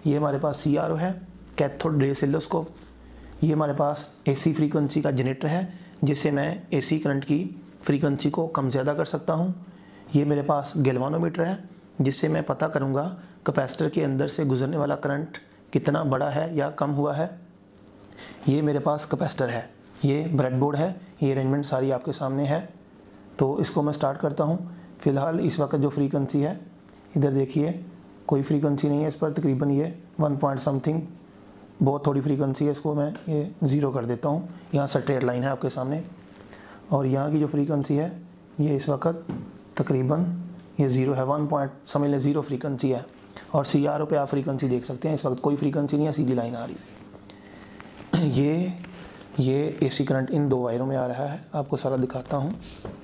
ये हमारे पास CRO है, कैथोड रे ऑसिलोस्कोप। ये हमारे पास AC फ्रीक्वेंसी का जनरेटर है जिससे मैं AC करंट की फ्रीक्वेंसी को कम ज़्यादा कर सकता हूँ। ये मेरे पास गैल्वानोमीटर है जिससे मैं पता करूँगा कैपेसिटर के अंदर से गुजरने वाला करंट कितना बड़ा है या कम हुआ है। ये मेरे पास कैपेसिटर है, ये ब्रेडबोर्ड है, ये अरेंजमेंट सारी आपके सामने है। तो इसको मैं स्टार्ट करता हूँ। फ़िलहाल इस वक्त जो फ्रीक्वेंसी है, इधर देखिए कोई फ्रीक्वेंसी नहीं है इस पर, तकरीबन ये 1 पॉइंट समथिंग, बहुत थोड़ी फ्रीक्वेंसी है। इसको मैं ये 0 कर देता हूँ। यहाँ स्ट्रेट लाइन है आपके सामने, और यहाँ की जो फ्रीक्वेंसी है ये इस वक्त तकरीबन ये 0 है, 1 पॉइंट समझ लें 0 फ्रीक्वेंसी है। और CRO पे आप फ्रीक्वेंसी देख सकते हैं, इस वक्त कोई फ्रीक्वेंसी नहीं है, सीधी लाइन आ रही है। ये AC करंट इन 2 वायरों में आ रहा है, आपको सारा दिखाता हूँ।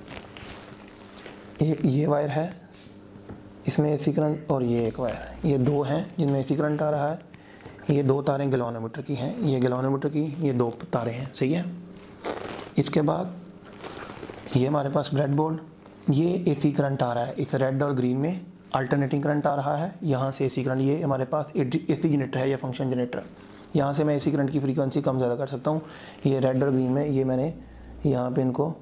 ये वायर है, इसमें AC करंट, और ये एक वायर, ये 2 हैं जिनमें AC करंट आ रहा है। ये 2 तारें गैल्वानोमीटर की हैं, ये गैल्वानोमीटर की ये 2 तारें हैं, सही है। इसके बाद ये हमारे पास ब्रेडबोर्ड, ये AC करंट आ रहा है, इस रेड और ग्रीन में अल्टरनेटिंग करंट आ रहा है। यहाँ से AC करंट, ये हमारे पास AC जनरेटर है या फंक्शन जनरेटर, यहाँ से मैं AC करंट की फ्रीक्वेंसी कम ज़्यादा कर सकता हूँ। ये रेड और ग्रीन में ये मैंने यहाँ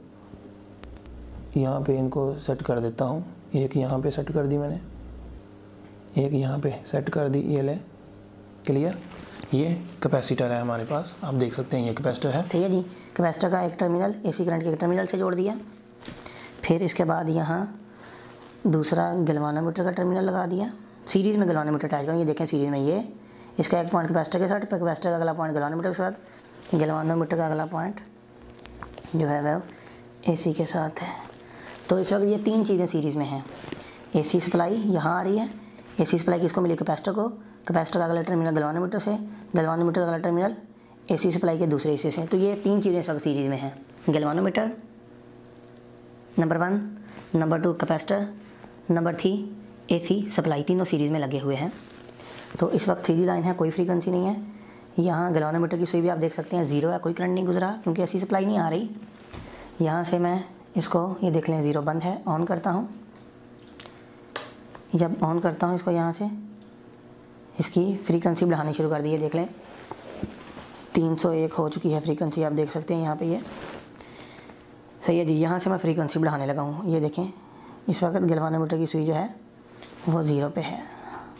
पे इनको सेट कर देता हूँ। एक यहाँ पे सेट कर दी मैंने, एक यहाँ पे सेट कर दी, ये ले, क्लियर। ये कैपेसिटर है हमारे पास, आप देख सकते हैं ये कैपेसिटर है, सही है जी। कैपेसिटर का एक टर्मिनल AC करंट के एक टर्मिनल से जोड़ दिया। फिर इसके बाद यहाँ दूसरा गैल्वानोमीटर का टर्मिनल लगा दिया। सीरीज़ में गैल्वानोमीटर अटैच करूँ, ये देखें सीरीज़ में ये इसका एक पॉइंट कैपेसिटर के साथ, कैपेसिटर का अगला पॉइंट गैल्वानोमीटर के साथ, गैल्वानोमीटर का अगला पॉइंट जो है वह AC के साथ है। तो इस वक्त ये 3 चीज़ें सीरीज़ में हैं। AC सप्लाई यहाँ आ रही है, AC सप्लाई किसको मिली, कैपेसिटर को, कैपेसिटर का अगला टर्मिनल गैल्वानोमीटर से, गैल्वानोमीटर का अगला टर्मिनल AC सप्लाई के दूसरे हिस्से से। तो ये 3 चीज़ें इस वक्त सीरीज़ में हैं, galvanometer number 1, number 2 capacitor, number 3 AC supply, तीनों सीरीज़ में लगे हुए हैं। तो इस वक्त सीधी लाइन है, कोई फ्रीक्वेंसी नहीं है। यहाँ गैल्वानोमीटर की सुई भी आप देख सकते हैं 0 है, कोई करंट नहीं गुजरा क्योंकि AC सप्लाई नहीं आ रही। यहाँ से मैं इसको, ये देख लें 0 बंद है, ऑन करता हूँ। जब ऑन करता हूँ इसको, यहाँ से इसकी फ्रीक्वेंसी बढ़ानी शुरू कर दी है, देख लें 301 हो चुकी है फ्रीक्वेंसी, आप देख सकते हैं यहाँ पे ये, सही है जी। यहाँ से मैं फ्रीक्वेंसी बढ़ाने लगा हूँ, ये देखें इस वक्त गैल्वानोमीटर की सुई जो है वो 0 पे है,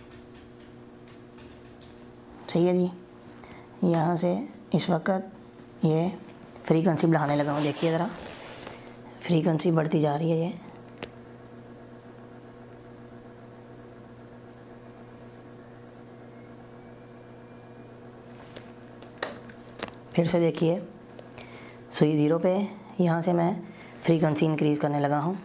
सही है जी। यहाँ से इस वक्त ये फ्रीक्वेंसी बढ़ाने लगा हूँ, देखिए ज़रा फ्रीक्वेंसी बढ़ती जा रही है ये। फिर से देखिए सुई 0 पे, यहाँ से मैं फ्रीक्वेंसी इंक्रीज़ करने लगा हूँ।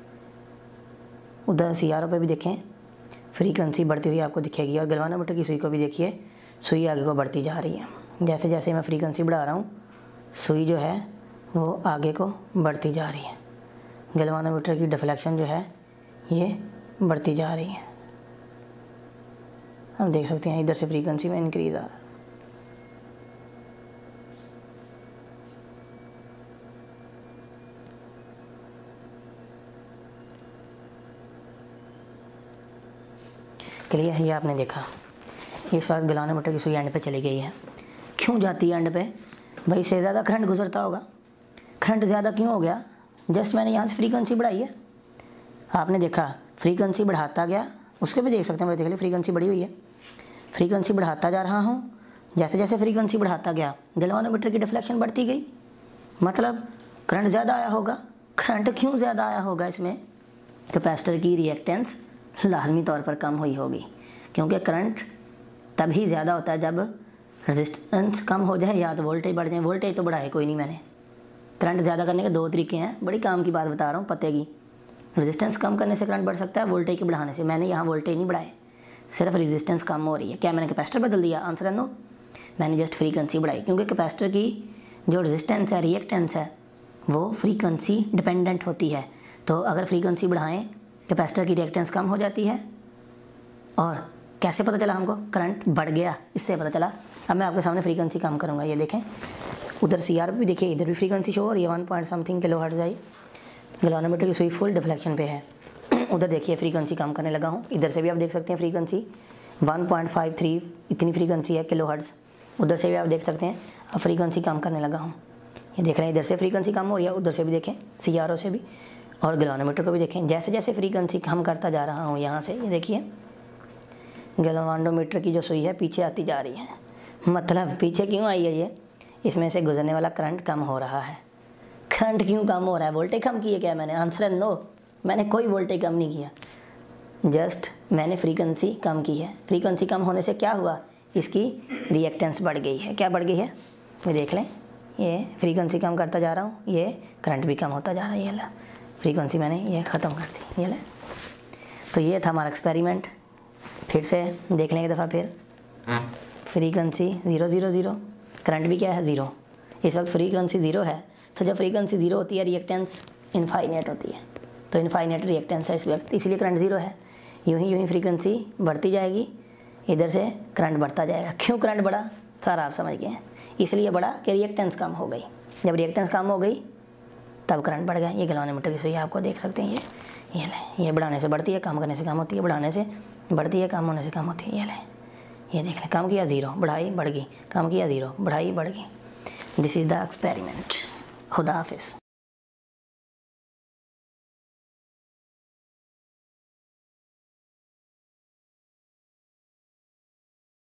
उधर CRO पे भी देखें फ्रीक्वेंसी बढ़ती हुई आपको दिखेगी, और गैल्वानोमीटर की सुई को भी देखिए, सुई आगे को बढ़ती जा रही है। जैसे जैसे मैं फ्रीक्वेंसी बढ़ा रहा हूँ, सुई जो है वो आगे को बढ़ती जा रही है। गैल्वानोमीटर की डिफ्लेक्शन जो है ये बढ़ती जा रही है, आप देख सकते हैं इधर से फ्रीक्वेंसी में इंक्रीज़ आ रहा है। क्लियर है, ये आपने देखा। इस बात गैल्वानोमीटर की सुई एंड पे चली गई है। क्यों जाती है एंड पे, भाई इससे ज़्यादा करंट गुजरता होगा। करंट ज़्यादा क्यों हो गया, जस्ट मैंने यहाँ से फ्रीक्वेंसी बढ़ाई है, आपने देखा फ्रीक्वेंसी बढ़ाता गया, उसके भी देख सकते हैं, देख लीजिए फ्रीक्वेंसी बढ़ी हुई है, फ्रीक्वेंसी बढ़ाता जा रहा हूँ। जैसे जैसे फ्रीक्वेंसी बढ़ाता गया गैल्वानोमीटर की डिफ्लेक्शन बढ़ती गई, मतलब करंट ज़्यादा आया होगा। करंट क्यों ज़्यादा आया होगा, इसमें कैपेसिटर की रिएक्टेंस लाजमी तौर पर कम हुई होगी, क्योंकि करंट तभी ज़्यादा होता है जब रेजिस्टेंस कम हो जाए या तो वोल्टेज बढ़ जाए। वोल्टेज तो बढ़ाए कोई नहीं मैंने, करंट ज़्यादा करने के 2 तरीके हैं, बड़ी काम की बात बता रहा हूँ पते की। रेजिस्टेंस कम करने से करंट बढ़ सकता है, वोल्टेज के बढ़ाने से। मैंने यहाँ वोल्टेज नहीं बढ़ाए, सिर्फ रेजिस्टेंस कम हो रही है। क्या मैंने कैपेसिटर बदल दिया, आंसर है नो, मैंने जस्ट फ्रीक्वेंसी बढ़ाई, क्योंकि कैपेसिटर की जो रेजिस्टेंस है, रिएक्टेंस है, वो फ्रीक्वेंसी डिपेंडेंट होती है। तो अगर फ्रीक्वेंसी बढ़ाएं कैपेसिटर की रिएक्टेंस कम हो जाती है। और कैसे पता चला हमको, करंट बढ़ गया, इससे पता चला। अब मैं आपके सामने फ्रीक्वेंसी कम करूँगा, ये देखें उधर CR भी देखिए, इधर भी फ्रीक्वेंसी शो हो रही है 1 पॉइंट समथिंग किलो हर्ट्ज़ आई। गैल्वानोमीटर की सुई फुल डिफ्लेक्शन पे है। उधर देखिए फ्रीक्वेंसी कम करने लगा हूँ, इधर से भी आप देख सकते हैं फ्रीक्वेंसी 1.53 इतनी फ्रीक्वेंसी है किलोहर्ट्ज़। उधर से भी आप देख सकते हैं अब फ्रीक्वेंसी कम करने लगा हूँ। ये देख रहे हैं इधर से फ्रीक्वेंसी कम हो रही है, उधर से भी देखें CRO से भी, और गैल्वेनोमीटर को भी देखें। जैसे जैसे फ्रीक्वेंसी कम करता जा रहा हूँ यहाँ से, ये देखिए गैल्वेनोमीटर की जो सुई है पीछे आती जा रही है। मतलब पीछे क्यों आई है ये? इसमें से गुजरने वाला करंट कम हो रहा है। करंट क्यों कम हो रहा है? वोल्टेज कम की है क्या मैंने? आंसर है नो, मैंने कोई वोल्टेज कम नहीं किया, जस्ट मैंने फ्रीक्वेंसी कम की है। फ्रीक्वेंसी कम होने से क्या हुआ? इसकी रिएक्टेंस बढ़ गई है। क्या बढ़ गई है? ये देख लें, ये फ्रीक्वेंसी कम करता जा रहा हूँ, ये करंट भी कम होता जा रहा है। ये ला फ्रीक्वेंसी मैंने ये ख़त्म कर दी, ये ले। तो ये था हमारा एक्सपेरिमेंट। फिर से देख लें एक दफ़ा फिर। फ्रीक्वेंसी 0 0 0, करंट भी क्या है 0। इस वक्त फ्रीक्वेंसी 0 है, तो जब फ्रीक्वेंसी 0 होती है रिएक्टेंस इनफाइनाइट होती है, तो इनफाइनाइट रिएक्टेंस है इस वक्त, इसलिए करंट 0 है। यूँ ही फ्रीक्वेंसी बढ़ती जाएगी, इधर से करंट बढ़ता जाएगा। क्यों करंट बढ़ा? सारा आप समझ गए हैं। इसलिए बढ़ा कि रिएक्टेंस कम हो गई। जब रिएक्टेंस कम हो गई तब करंट बढ़ गया। ये गैल्वेनोमीटर की सुई आपको देख सकते हैं, ये ले, ये बढ़ाने से बढ़ती है, कम करने से कम होती है, बढ़ाने से बढ़ती है, कम होने से कम होती है। ये ले, ये देख लें, कम किया 0, बढ़ाई बढ़ गई, कम किया 0, बढ़ाई बढ़ गई। This is the experiment. खुदा हाफिज़।